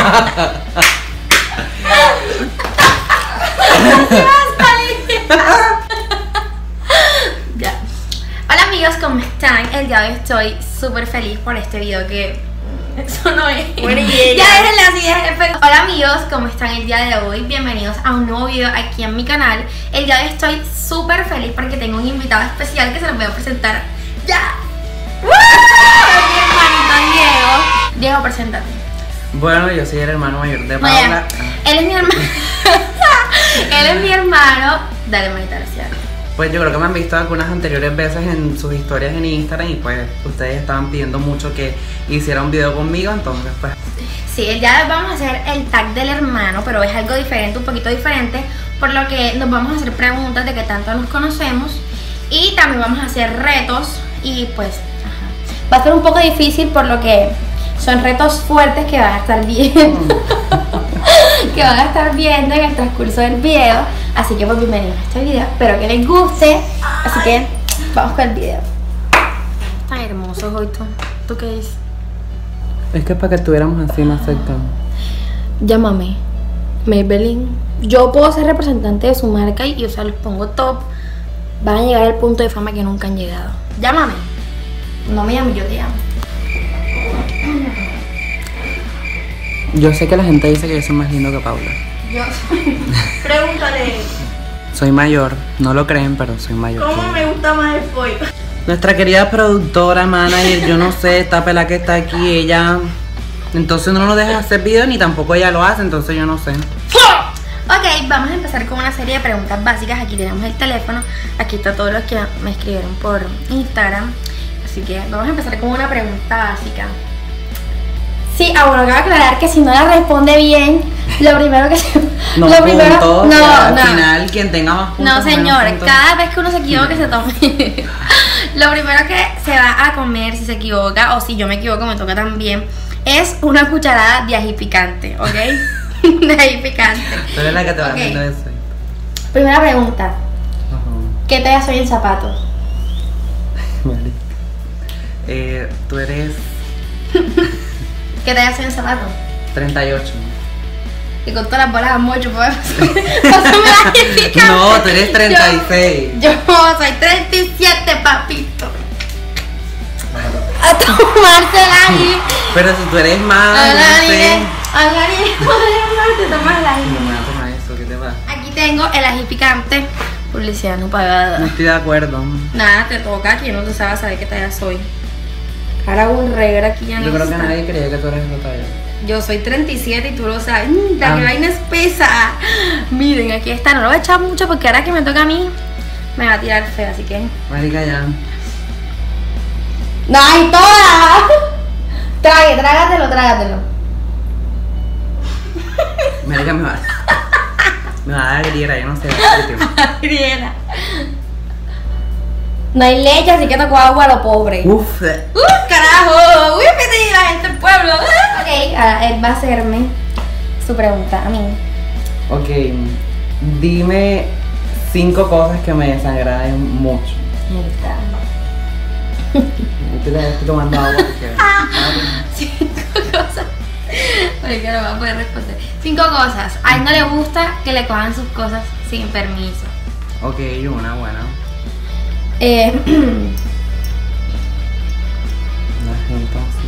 Ya. Hola amigos, ¿cómo están? El día de hoy estoy súper feliz por este video que... Eso no es. Bueno, ya dejen las ideas. Hola amigos, ¿cómo están el día de hoy? Bienvenidos a un nuevo video aquí en mi canal. El día de hoy estoy súper feliz porque tengo un invitado especial que se los voy a presentar ya. Mi hermanito Diego. Diego, preséntate. Bueno, yo soy el hermano mayor de Paula. Él es mi hermano. Él es mi hermano. Dale, manita, gracias. Pues yo creo que me han visto algunas anteriores veces en sus historias en Instagram y pues ustedes estaban pidiendo mucho que hiciera un video conmigo, entonces pues... Sí, el día de hoy vamos a hacer el tag del hermano, pero es algo diferente, un poquito diferente, por lo que nos vamos a hacer preguntas de qué tanto nos conocemos y también vamos a hacer retos y pues va a ser un poco difícil por lo que son retos fuertes que van a estar viendo, que van a estar viendo en el transcurso del video. Así que pues bienvenidos a este video, espero que les guste. Así que vamos con el video. Tan hermoso hoy ¿tú qué dices? Es que para que estuviéramos así más cercanos. Llámame, Maybelline. Yo puedo ser representante de su marca y o sea, los pongo top. Van a llegar al punto de fama que nunca han llegado. Llámame. No me llames, yo te llamo. Yo sé que la gente dice que yo soy más lindo que Paula. Yo pregúntale. Soy mayor, no lo creen, pero soy mayor. ¿Cómo me gusta más el pollo? Nuestra querida productora, manager, yo no sé, esta pela que está aquí, ella... Entonces no nos deja hacer video ni tampoco ella lo hace, entonces yo no sé. Ok, vamos a empezar con una serie de preguntas básicas. Aquí tenemos el teléfono. Aquí está todos los que me escribieron por Instagram. Así que vamos a empezar con una pregunta básica. Sí, bueno, cabe aclarar que si no la responde bien, lo primero que se... No, lo primero, puntos, no, al no. final quien tenga más puntos. No, señor, menos puntos. cada vez que uno se equivoque se tome. Lo primero que se va a comer si se equivoca, o si yo me equivoco me toca también, es una cucharada de ají picante, ¿ok? De ají picante. Tú eres la que te va Ok. haciendo eso. Primera pregunta, Ajá. ¿qué talla soy en zapatos? Vale. Tú eres ¿Qué talla soy en zapatos? 38. Y con todas las bolas de mocho, pues. Pásame la ají picante. No, tú eres 36. Yo soy 37, papito. A tomarse el ají. Pero si tú eres más, no sé. Te tomas el ají. No me voy a tomar eso, ¿qué te pasa? Aquí tengo el ají picante. Publicidad no pagada. No estoy de acuerdo. Nada, te toca, que no te sabes saber qué talla soy. Ahora hago un regla aquí ya no Yo creo que está. nadie creía que tú eres esa talla. Yo soy 37 y tú lo sabes. La Ah. que vaina es pesa. Miren, aquí está. No lo voy a echar mucho porque ahora que me toca a mí, me va a tirar feo, así que... Marica, ya. ¡No hay toda! Trágatelo. Marica, me va a dar griera, yo no sé. Griera. No hay leche, así que tocó agua a lo pobre. Uf. ¡Carajo! ¡Uy, me la gente del pueblo! Ok, ahora él va a hacerme su pregunta a mí. Ok, dime 5 cosas que me desagraden mucho. Estoy tomando agua porque... 5 cosas. Porque no va a poder responder. 5 cosas. A él no le gusta que le cojan sus cosas sin permiso. Ok, una buena. Eh, La gente así.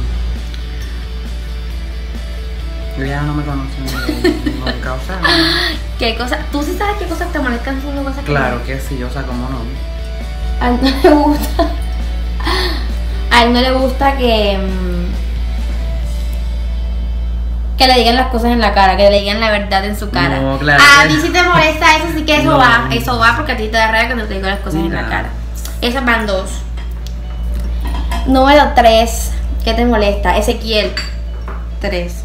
Yo ya no me conoce ni causa. ¿Qué cosas? ¿Tú sí sabes qué cosas te molestan haciendo cosas que Claro que sí, o sea, cómo no. A él no le gusta. A él no le gusta que le digan las cosas en la cara, que le digan la verdad en su cara. No, claro A que- ti si te molesta eso, sí que eso No. va porque a ti te da rabia cuando te digo las cosas en la Nah. cara. Esas van 2. Número 3, ¿qué te molesta? Ezequiel. 3.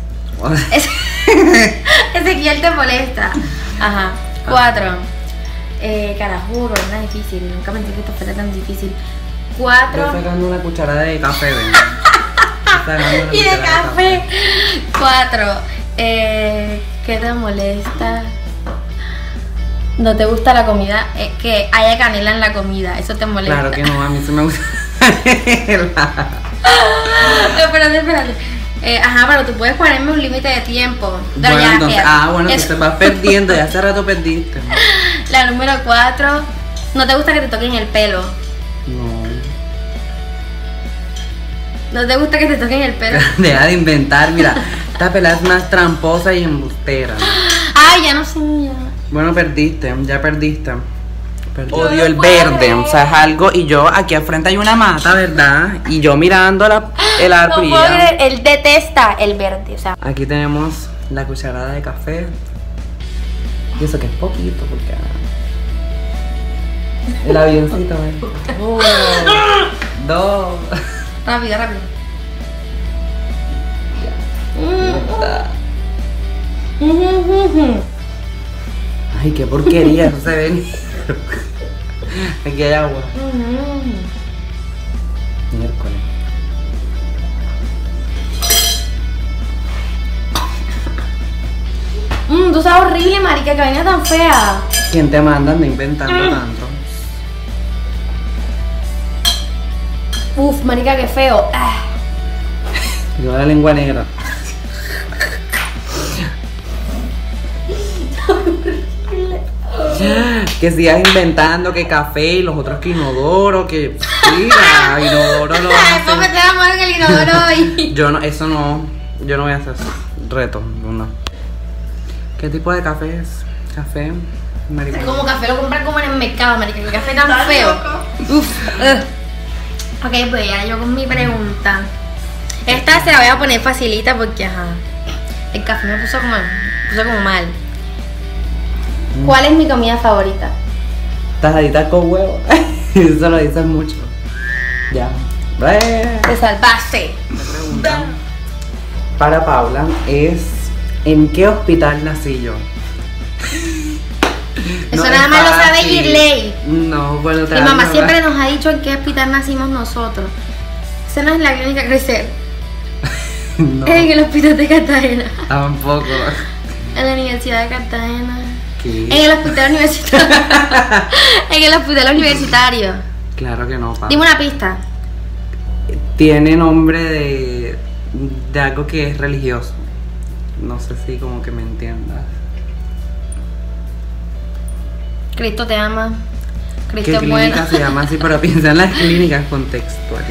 Ezequiel te molesta. Ajá. 4. Carajo, no es difícil. Nunca pensé que esto fuera tan difícil. 4. Estoy sacando una cucharada de café, ven. Y de café. 4. ¿Qué te molesta? No te gusta la comida, que haya canela en la comida, eso te molesta. Claro que no, a mí sí me gusta. Espérate. Ajá, pero tú puedes ponerme un límite de tiempo. Pero Bueno, ya, entonces, fíjate. bueno, tú te vas perdiendo, ya hace rato perdiste. La número 4, no te gusta que te toquen el pelo. No. No te gusta que te toquen el pelo. Deja de inventar, mira, esta pelada es más tramposa y embustera. Ay, ya no sé ya. Bueno, perdiste, ya perdiste. Yo Odio no el puedo verde, creer. o sea, es algo, y yo aquí al frente hay una mata, ¿verdad? Y yo mirando el No árbol y puedo ella- creer, él detesta el verde, o sea. Aquí tenemos la cucharada de café. Y eso que es poquito, porque... El avioncito, ¿eh? 1, 2... Rápido, rápido. Ay, qué porquería, eso se ve ni... Aquí hay agua. Miércoles. Tú sabes horrible, marica, que vaina tan fea. ¿Quién te manda anda inventando tanto? Uf, marica, qué feo. Ah. Yo la lengua negra. Que sigas inventando que café y los otros que inodoro, que mira, inodoro lo Ay, puedo hacen. meter la mano en el inodoro hoy. Yo no, eso no, yo no voy a hacer eso. Reto, no. ¿Qué tipo de café es? Café, marihuana. Como café lo compran como en el mercado, marica, que café tan ¿Estás feo. loco? Ok, pues ya yo con mi pregunta. Esta se la voy a poner facilita porque ajá. El café me puso como mal. ¿Cuál es mi comida favorita? Tajaditas con huevo. Eso lo dicen mucho. Ya. Te salvaste. La pregunta para Paula es: ¿en qué hospital nací yo? Eso No nada es más lo sabe fácil. Girley. No, bueno, te Mi voy a mamá hablar. siempre nos ha dicho en qué hospital nacimos nosotros. Esa no es la clínica Crecer. No, Es en el hospital de Cartagena. tampoco. En la Universidad de Cartagena. ¿Qué? En el hospital universitario. En el hospital universitario. Claro que no, Paula. Dime una pista. Tiene nombre de algo que es religioso. No sé si como que me entiendas. Cristo te ama. ¿Qué Cristo es clínica bueno. se llama así? Pero piensa en las clínicas contextuales.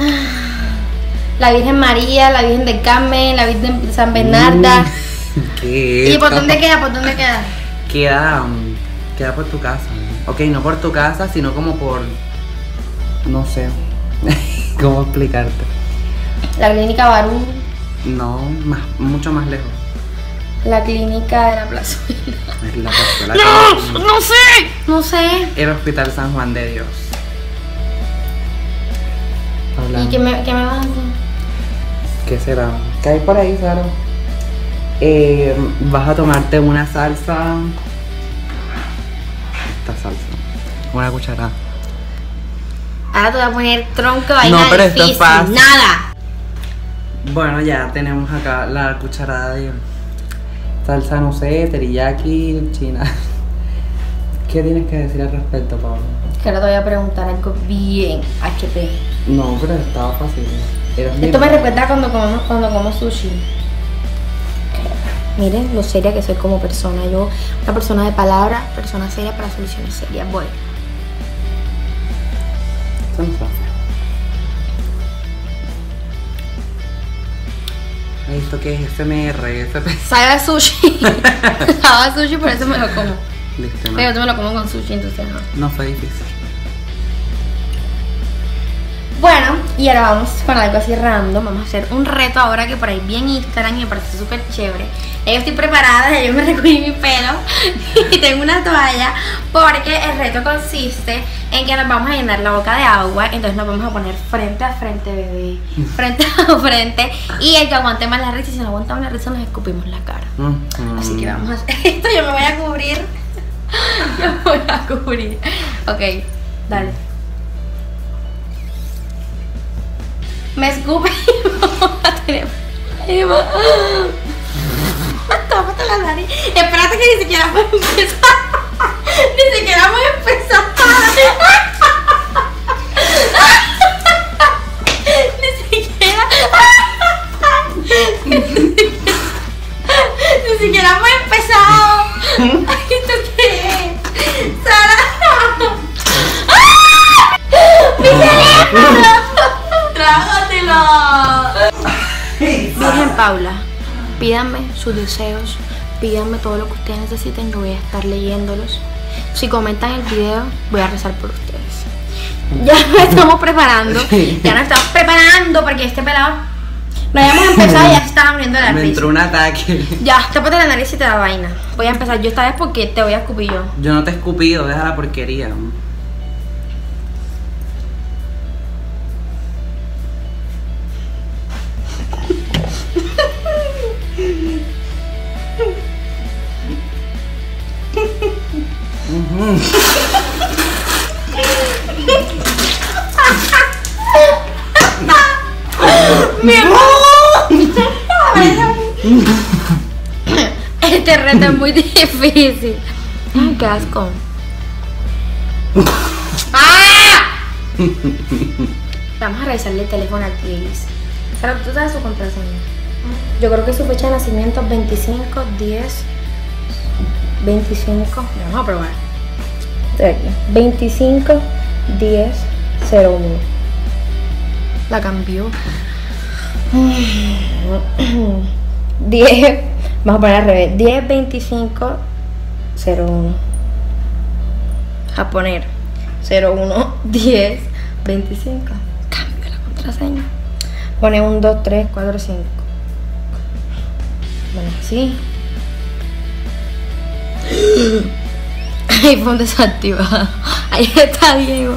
La Virgen María, la Virgen del Carmen, la Virgen de San Bernarda. ¿Qué? ¿Y por dónde queda? ¿Por dónde queda? Queda por tu casa. Ok, no por tu casa, sino como por... No sé. ¿Cómo explicarte? La clínica Barú, No, mucho más lejos. la clínica de la Plaza. Es la plazuela que- ¡No sé! No sé. El Hospital San Juan de Dios. Paula, ¿Y qué me vas a hacer? ¿qué será? ¿Qué hay por ahí, Sara? Vas a tomarte una salsa. Esta salsa. Una cucharada. Ahora te voy a poner tronco vaina No, pero esto es difícil. fácil. Nada. Bueno, ya tenemos acá la cucharada de salsa, no sé, teriyaki, china. ¿Qué tienes que decir al respecto, Pablo? Que ahora te voy a preguntar algo bien HP. No, pero estaba fácil. Eras mi Esto me hermana. recuerda cuando como sushi. Miren lo seria que soy como persona. Yo, una persona de palabra, persona seria para soluciones serias. Voy. Eso no está feo. ¿Esto qué es? SMR, Sabe a sushi. Sabe a sushi, por eso me lo como. Listo, Pero no. yo me lo como con sushi, entonces no. No fue difícil. Bueno, y ahora vamos con algo así random. Vamos a hacer un reto ahora que por ahí vi en Instagram y me parece súper chévere. Ya yo estoy preparada, ya yo me recogí mi pelo y tengo una toalla porque el reto consiste en que nos vamos a llenar la boca de agua. Entonces nos vamos a poner frente a frente, bebé. Frente a frente. Y el que aguante más la risa, y si no aguantamos la risa nos escupimos la cara. Así que vamos a hacer esto, yo me voy a cubrir. Yo me voy a cubrir. Ok, dale. Me escupe y vamos a tener problemas. Tómate la nariz. Espérate que ni siquiera hemos empezado. Ni siquiera hemos empezado. Ni siquiera. Paula, pídanme sus deseos, pídanme todo lo que ustedes necesiten, yo voy a estar leyéndolos. Si comentan el video, voy a rezar por ustedes. Ya nos estamos preparando, porque este pelado no habíamos empezado y ya se estaba muriendo de la Me risa. entró un ataque. Ya, tápate la nariz y te da vaina. Voy a empezar yo esta vez porque te voy a escupir yo. Yo no te he escupido, deja la porquería. Mi hermano. Este reto es muy difícil. Ay, qué asco. ¡Ah! Vamos a revisarle el teléfono a Gris. Pero tú sabes su contraseña. Yo creo que su fecha de nacimiento es 25, 10, 25. Vamos a probar. Estoy aquí. 25, 10, 01. La cambió. 10. Vamos a poner al revés. 10, 25, 01. A poner 01, 10, 25. Cambio la contraseña. Pone 1, 2, 3, 4, 5. Bueno, así. iPhone desactivado. Ahí está Diego.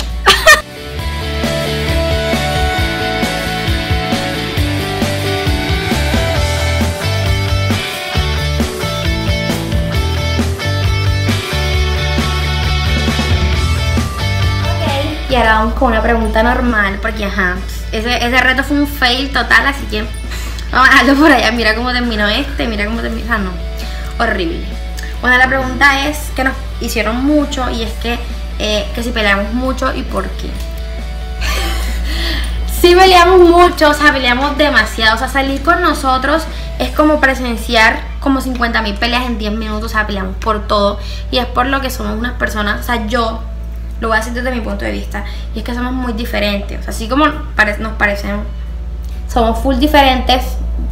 Y ahora vamos con una pregunta normal, porque ajá, ese reto fue un fail total, así que vamos a dejarlo por allá. Mira cómo terminó mira cómo terminó, ah no, horrible. Bueno, la pregunta es que nos hicieron mucho y es que si peleamos mucho y por qué. Sí peleamos mucho, o sea, peleamos demasiado, o sea, salir con nosotros es como presenciar como 50.000 peleas en 10 minutos, o sea, peleamos por todo y es por lo que somos unas personas, o sea, yo lo voy a decir desde mi punto de vista, y es que somos muy diferentes, o sea, así como nos parecen, somos full diferentes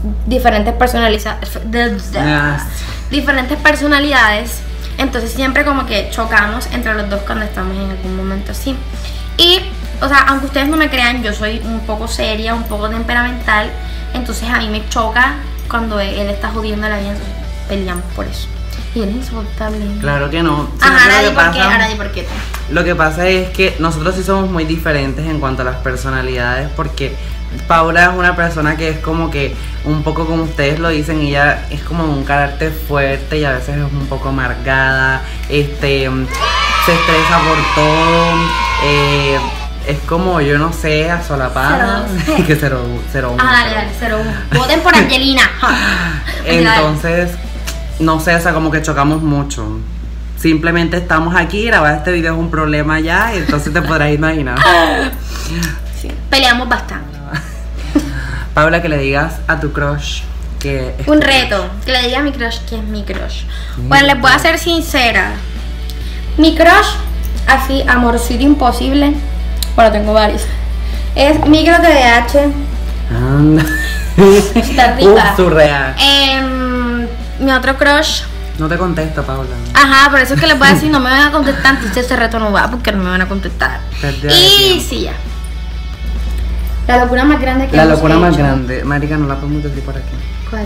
personalidades, entonces siempre como que chocamos entre los dos cuando estamos en algún momento así. Y, o sea, aunque ustedes no me crean, yo soy un poco seria, un poco temperamental, entonces a mí me choca cuando él está jodiendo la vida, entonces peleamos por eso. Y él es insoportable. Claro que no. Ajá, ahora di por qué. Lo que pasa es que nosotros sí somos muy diferentes en cuanto a las personalidades, porque Paula es una persona que es como que un poco como ustedes lo dicen, ella es como un carácter fuerte y a veces es un poco amargada, se estresa por todo, es como, yo no sé, asolapada. Que 01. Ah, dale, 01. Voten por Angelina. Entonces, no sé, o sea, como que chocamos mucho. Simplemente estamos aquí, grabar este video es un problema ya, entonces te podrás imaginar. Sí, peleamos bastante. Paula, que le digas a tu crush que es un reto, que le diga a mi crush que es mi crush. Bueno, les voy a ser sincera. Mi crush, así, amorcito imposible, bueno, tengo varios, es Micro TDH. Anda. Está rica. Surreal. Mi otro crush. No te contesto, Paula. Ajá, por eso es que les voy a decir, no me van a contestar, entonces ese reto no va porque no me van a contestar. Y sí, ya. La locura más grande que La hemos locura más hecho. grande. Marica, no la podemos decir por aquí. ¿Cuál?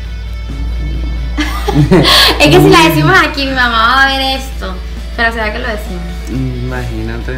Es que si la decimos aquí, mi mamá va a ver esto. Pero será que lo decimos. Imagínate.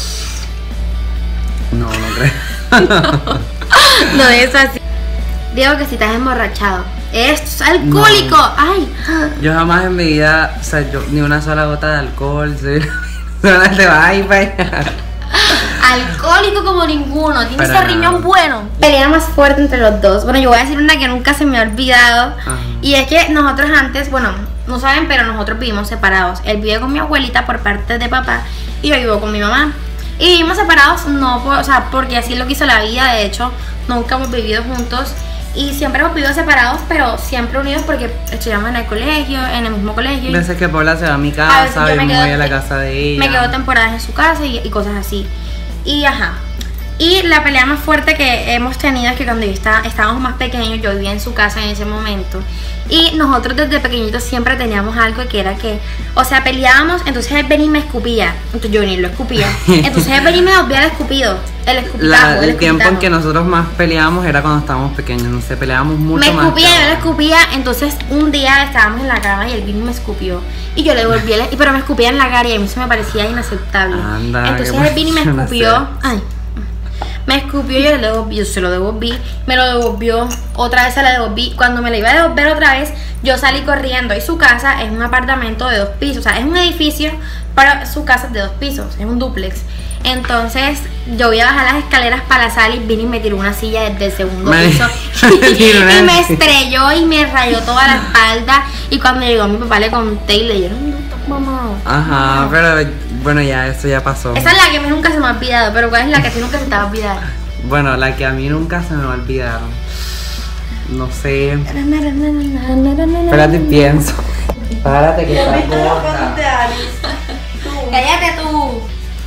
No creo. No es así. Digo que si estás emborrachado. Esto es alcohólico. No. Ay. Yo jamás en mi vida, o sea, yo ni una sola gota de alcohol. Se va a ir para allá. Alcohólico como ninguno. Tiene Para ese riñón nada. bueno. Pelea más fuerte entre los dos. Bueno, yo voy a decir una que nunca se me ha olvidado. Ajá. Y es que nosotros antes, bueno, no saben, pero nosotros vivimos separados. Él vive con mi abuelita por parte de papá y yo vivo con mi mamá. Y vivimos separados, no, o sea, porque así lo quiso la vida. De hecho, nunca hemos vivido juntos. Y siempre hemos vivido separados, pero siempre unidos porque estudiamos en el colegio, en el mismo colegio. Veces que Paula se va a mi A veces casa, yo yo me voy a la casa de ella. Me quedo temporadas en su casa y cosas así. Y ajá. Y la pelea más fuerte que hemos tenido es que cuando estábamos más pequeños, yo vivía en su casa en ese momento. Y nosotros desde pequeñitos siempre teníamos algo que era que, o sea, peleábamos, entonces él venía y me escupía. Entonces yo venía y lo escupía. Entonces él venía y me volvía el escupido. El tiempo en que nosotros más peleábamos era cuando estábamos pequeños, no sé, peleábamos mucho más. Me escupía, yo le escupía, entonces un día estábamos en la cama y él vino y me escupió. Y yo le devolví, pero me escupía en la cara y a mí eso me parecía inaceptable. Anda, entonces él vino y me escupió. Ay. Me escupió, yo se lo devolví, me lo devolvió, otra vez se lo devolví. Cuando me lo iba a devolver otra vez, yo salí corriendo. Y su casa es un apartamento de 2 pisos, o sea, es un edificio, pero su casa es de 2 pisos, es un dúplex. Entonces yo voy a bajar las escaleras para la sala y vine y me tiró una silla desde el segundo piso y me estrelló y me rayó toda la espalda. Y cuando llegó mi papá le conté y le dieron mamá. Ajá, pero bueno, ya, eso ya pasó. Esa es la que a mí nunca se me ha olvidado, pero ¿cuál es la que a ti nunca se te va a olvidar? Bueno, la que a mí nunca se me va a olvidar. No sé. Espérate, pienso. Párate que está gorda. Cállate tú.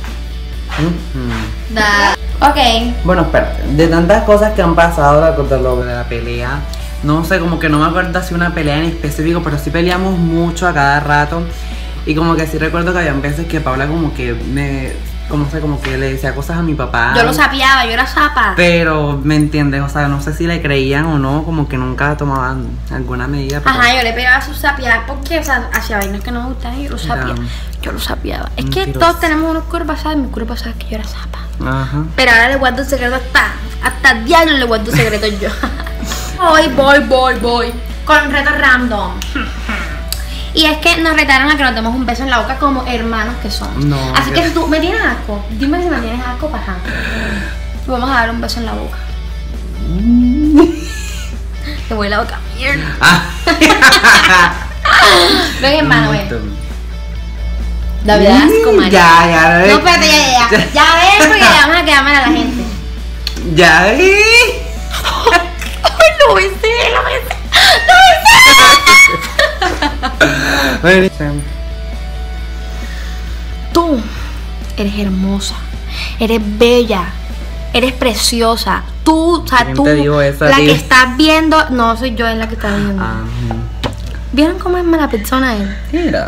Ok. Bueno, espérate. De tantas cosas que han pasado de la pelea, no sé, como que no me acuerdo si una pelea en específico, pero sí peleamos mucho a cada rato. Y como que sí recuerdo que había veces que Paula como que como que le decía cosas a mi papá. Yo lo sapeaba, yo era zapa. Pero, ¿me entiendes? O sea, no sé si le creían o no, como que nunca tomaban alguna medida. Pero... Ajá, yo le pegaba sus sapeadas porque, o sea, hacía vainas que no me gustaban y yo lo sapeaba. Yo lo sapeaba. Es que todos tenemos unos curvas, ¿sabes? Mi curva, ¿sabes? Que yo era zapa. Ajá. Pero ahora le guardo un secreto hasta diablo le guardo un secreto yo. Voy. Con reto random. Y es que nos retaron a que nos demos un beso en la boca como hermanos que somos. No, así que si tú me tienes asco, dime si me tienes asco, paja. Vamos a dar un beso en la boca. Te voy la boca. Mierda. Ven, hermano, ven. David, asco, María. Ya. No, espérate, ya. Ya ves, porque ya vamos a quedar mal a la gente. Ya. Lo besé. Tú eres hermosa, eres bella, eres preciosa. Tú, o sea, tú, la que estás viendo, no soy yo, es la que está viendo. ¿Vieron cómo es mala persona él? Mira.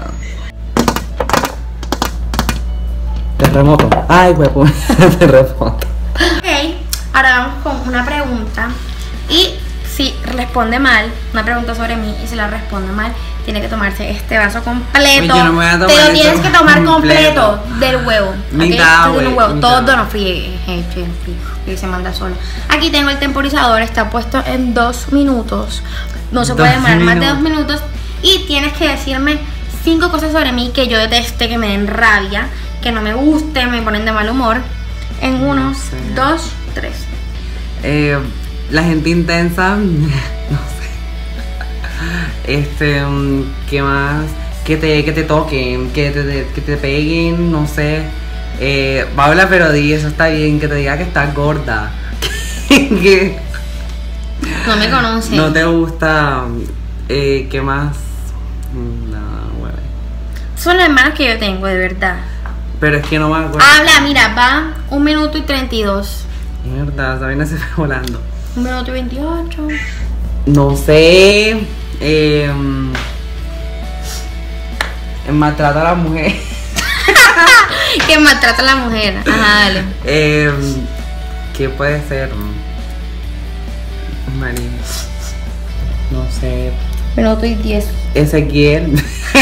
Terremoto. Ay, huevo. Terremoto. Ok, ahora vamos con una pregunta. Y si responde mal, una pregunta sobre mí, y si la responde mal, tiene que tomarse este vaso completo. Yo no me voy a tomar. Te lo tienes que tomar completo del huevo. Mitad, güey. Todo no fríe, y se manda solo. Aquí tengo el temporizador, está puesto en 2 minutos. No se puede demorar más de 2 minutos. Y tienes que decirme 5 cosas sobre mí que yo deteste, que me den rabia, que no me gusten, me ponen de mal humor. En 1, 2, 3. La gente intensa, no sé. ¿Qué más? Que te toquen, que te peguen, no sé. Paula, pero di, eso está bien, que te diga que estás gorda. Que no me conocen. No te gusta. ¿Qué más? No, güey. Son las hermanas que yo tengo, de verdad. Pero es que no me acuerdo. Habla, mira, va 1 minuto y 32. Mierda, Sabina se fue volando. 1 minuto y 28. No sé. Maltrata a la mujer. Que maltrata a la mujer. Ajá, dale. ¿Qué puede ser? María. No sé. 1 minuto y 10. Ezequiel.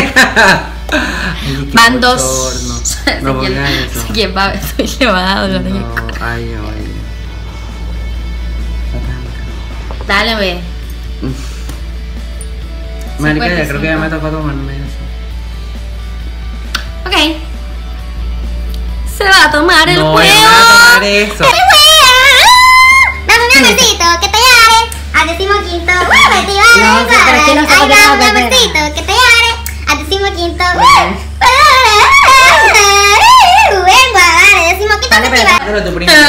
Van 2. No pongan eso. Ezequiel va a ver, le va a dar dolor en el corazón. Ay. Dale, ve. Marica, ya creo que ya me tocó tomarme eso. Ok. Se va a tomar el huevo. No, ya me voy a tomar eso. Dame un besito, que te llare. Al 15º. Ay, dame un besito, que te llare. Al 15º. Vengo a dar el 15º. Dale, pero tú primero.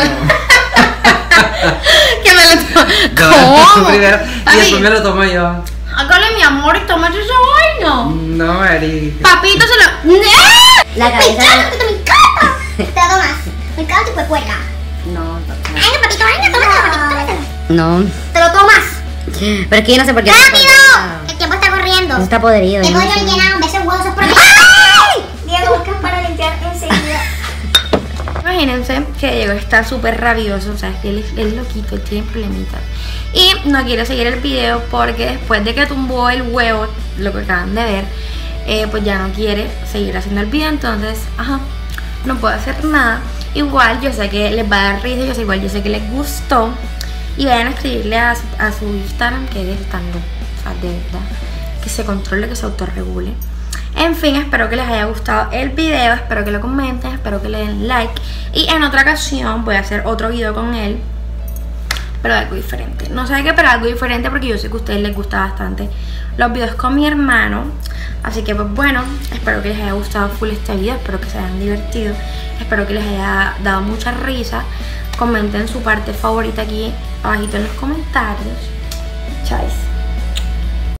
Que me lo tomo. ¿Cómo? Primero, y después me lo tomo yo. Hágale, mi amor, y tómate esa vaina. No, Marica. Papito se lo. La cabeza. Me encanta. Te lo tomas. Me encanta tu puerca. No, Venga, papito, venga, tómatelo. no. Te lo tomas. Pero es que yo no sé por qué. ¡Rápido! El tiempo está corriendo. Está podrido. Te yo no voy a sé. llenar un beso de huevos por mí. Diego, buscas para limpiar enseguida. Imagínense que Diego está súper rabioso, o sea, es que él es loquito, él tiene problemitas. Y no quiere seguir el video porque después de que tumbó el huevo, lo que acaban de ver, pues ya no quiere seguir haciendo el video, entonces, ajá, no puedo hacer nada. Igual yo sé que les va a dar risa, yo sé que les gustó. Y vayan a escribirle a su Instagram que es estando, o sea, de verdad, que se controle, que se autorregule. En fin, espero que les haya gustado el video, espero que lo comenten, espero que le den like. Y en otra ocasión voy a hacer otro video con él, pero algo diferente. No sé qué, pero algo diferente porque yo sé que a ustedes les gusta bastante los videos con mi hermano. Así que pues bueno, espero que les haya gustado full este video, espero que se hayan divertido, espero que les haya dado mucha risa. Comenten su parte favorita aquí abajito en los comentarios. Chais.